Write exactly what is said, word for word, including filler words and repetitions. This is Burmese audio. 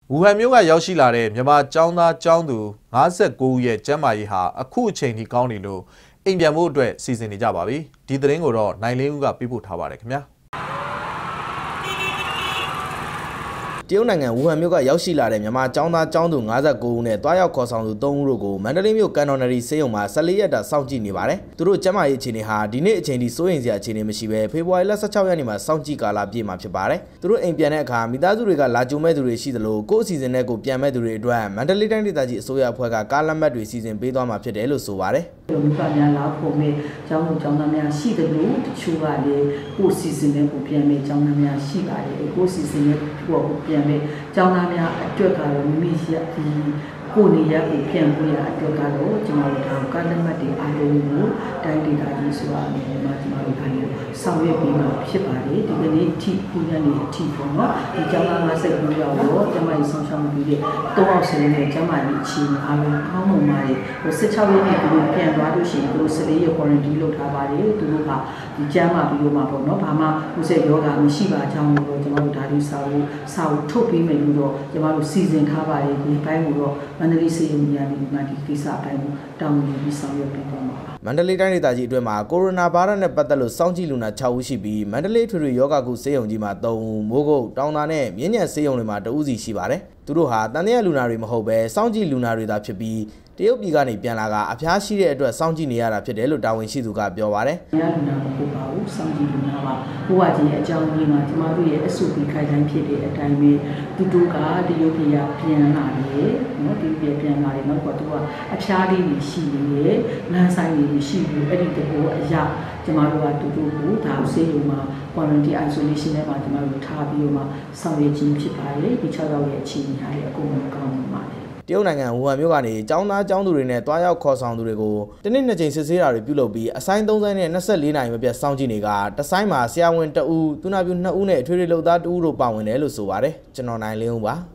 ဝူဟန်မြို့ကရောက်ရှိလာတဲ့မြန်မာကျောင်းသားကျောင်းသူ၅၉ဦးရဲ့ကျန်းမာရေးဟာအခုအချိန်ထိကောင်းနေလို့အိမ်ပြန်ဖို့အတွက်စီစဉ်နေကြပါပြီဒီသတင်းကိုတော့နိုင်လင်းဦးကပေးပို့ထားပါတယ်ခင်ဗျာတရုတ်နိုင်ငံဝူဟန်မြို့ကရောက်ရှိလာတဲ့မြန်မာကျောင်းသားကျောင်းသူ၅၉ဦးနဲ့တွားရောက်ခေါ်ဆောင်သူ၃ဦးတို့ကိုမန္တလေးမြို့ကန်တော်နရီဆေးရုံမှာ၁၄ရက်တာစောင့်ကြည့်နေပါတယ်။သူတို့ကျန်းမာရေးအခြေအနေဟာဒီနေ့အချိန်ထိစိုးရိမ်စရာအခြေအနေမရှိဘဲဖေဖော်ဝါရီလ၁၆ရက်နေ့မှာစောင့်ကြည့်ကာလပြည့်မှာဖြစ်ပါတယ်။သူတို့အိမ်ပြန်တဲ့အခါမိသားစုတွေကလာကြိုမဲ့သူတွေရှိသလိုကိုယ့်အစီအစဉ်နဲ့ကိုပြန်မဲ့သူတွေအတွက်မန္တလေးတိုင်းဒေသကြီးအစိုးရအဖွဲ့ကကားလက်မှတ်တွေစီစဉ်ပေးသွားမှာဖြစ်တယ်လို့ဆိုပါတယ်။လူကများလာဖို့မဲ့ကျောင်းသူကျောင်းသားများရှိတယ်လို့တချို့ကလည်းကိုယ့်စီစဉ်နဲ့ကိုပြန်မဲ့ကျောင်းသားများရှိပါတယ်။ကိုယ့်စီစဉ်နဲ့ကိုပြန်မဲ့ကျောင်းသားများအတွက်ကတော့မိမိရှိဒီကိုနေရကိုပြန်ဖို့ရအတွက်ကတော့ကျွန်တော်တို့ဒါကလက်မှတ်တွေအားလုံးကိုတိုင်းဒေသကြီးဆိုတာမျိုးမှာကျွန်တော်တို့ခိုင်းဆောင်ရွက်ပြီးမှဖြစ်ပါတယ်ဒီကနေ့အထိခုညနေအထိပေါ့နော်ဒီကျောင်းသား၅၉ယောက်တော့ကျမကြီးဆောင်ရှောက်ပြီးတဲ့၃အောက်စင်းနဲ့ကျမကြီးအချင်းအားလုံးကောင်းမွန်ပါတယ်ဟို၁၆ရက်နေ့သူတို့ပြန်သွားလို့ရှိရင်သူတို့၁၄ရက် quarantine လုပ်ထားပါတယ်သူတို့ကဒီကျမ်းမာပြီးတော့မှာပေါ့နော်ဘာမှဥစ္စာယောဂမရှိပါကြောင်းလို့ကျွန်တော်တို့ဒါလေးစာကိုစာကိုထုတ်ပြီးမယ်လို့တော့ကျွန်တော်တို့စီစဉ်ထားပါတယ်ဒီဘိုင်းကိုတော့မန္တလေးစေယုံကြီးကနေဒီမှာဒီကိစ္စအတိုင်းကိုတောင်းယူပြီးဆောင်ရွက်ပေးသွားမှာပါမန္တလေးတိုင်းဒေသကြီးအတွင်းမှာကိုရိုနာဗိုင်းရပ်စ်နဲ့ပတ်သက်လို့စောင့်ကြည့်လူနာ၆ဦးရှိပြီးမန္တလေးထွေထွေယောဂကုစေယုံကြီးမှာ၃ဦးမိုးကုတ်တောင်သာနဲ့မြင်းညံစေယုံတွေမှာတဦးစီရှိပါတယ်သူတို့ဟာတန်တရားလူနာတွေမဟုတ်ပဲစောင့်ကြည့်လူနာတွေသာဖြစ်ပြီးတရုတ်ပြည်ကနေပြန်လာကအဖျားရှိတဲ့အတွက်စောင့်ကြည့်နေရတာဖြစ်တယ်လို့တာဝန်ရှိသူကပြောပါတယ်။တရားလူနာမဟုတ်ပါဘူးစောင့်ကြည့်လူနာပါ။ဘုရားကြီးရဲ့အကြောင်းရင်းမှာကျမတို့ရဲ့ S O P ခိုင်တိုင်းဖြစ်တဲ့အတိုင်းပဲသူတို့ကတရုတ်ပြည်ကပြန်လာတယ်နော်ဒီပြည်ပြန်လာတယ်နောက်တော့သူကအဖျားလေးတွေရှိနေတယ်လမ်းဆိုင်တွေရှိပြီးအဲ့ဒီတဘောအရာကျမတို့ကသူတို့ကိုဒါဆေးရုံမှာ quarantine isolation နဲ့မှာကျမတို့ထားပြီးတော့မှဆောင်ရွက်ခြင်းဖြစ်ပါတယ်ဒီ၆ယောက်ရဲ့အခြေအနေဟာလည်းအကုန်လုံးကောင်းပါတယ်တရုတ်နိုင်ငံဝူဟန်မြို့ကနေကျောင်းသားကျောင်းသူတွေနဲ့တွားရောက်ခေါ်ဆောင်သူတွေကိုတနည်းနှစ်ကြိမ်စစ်ဆေးတာတွေပြုလုပ်ပြီးအဆိုင်၃ဆိုင်နဲ့၂၄နာရီမပြတ်စောင့်ကြည့်နေကတဆိုင်မှာဆရာဝန်တဦး၊သူနာပြု၂ဦးနဲ့အထွေထွေလုပ်သားတဦးတို့ပါဝင်တယ်လို့ဆိုပါတယ်ကျွန်တော်နိုင်လင်းဦးပါ